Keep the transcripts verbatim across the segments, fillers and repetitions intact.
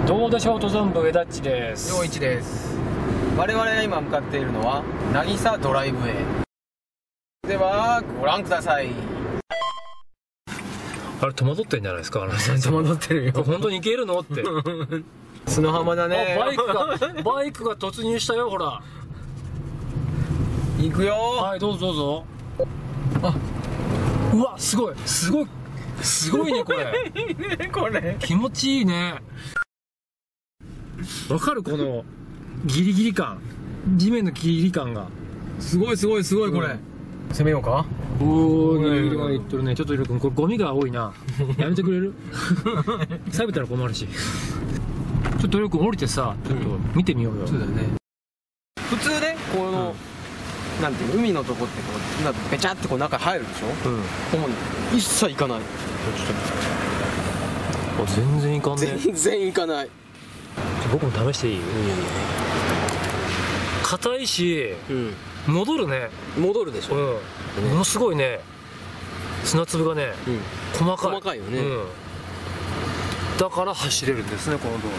どうでしょう、登山部上田っちです。 陽一です。我々が今向かっているのは渚ドライブウェイではご覧ください。 あれ戸惑ってんじゃないですか、あの戸惑ってるよ。 本当に行けるのって砂浜だね。 バイクがバイクが突入したよ、ほら行くよ。 はい、どうぞどうぞ。あ、うわ、すごいすごいすごいね、これいいね、これ気持ちいいね。わかる、このギリギリ感、地面のギリギリ感がすごいすごいすごい。これ、うん、攻めようか。 おお、ギリギリがいっとるね。ちょっとイロ君、これゴミが多いなやめてくれる錆びたら困るし。ちょっとイロ君降りてさ、ちょっと見てみようよ。 そうだよね。普通ね、この、うん、なんていう海のとこってこうなんかベチャってこう中入るでしょ。うん。こう一切行かない。 あ、全然行かんね。 全然行かない。 僕も試していい？硬いし、うん、戻るね。 戻るでしょ。 うん、ね、ものすごいね、砂粒がね、うん、細かい細かいよね、うん、 だから走れるんですね、この道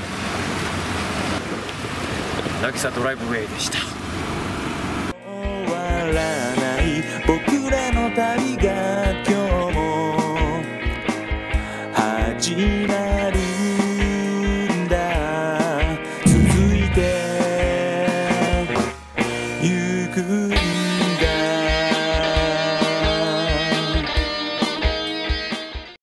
路。渚ドライブウェイでした。 終わらない僕らの旅が今日も始まる。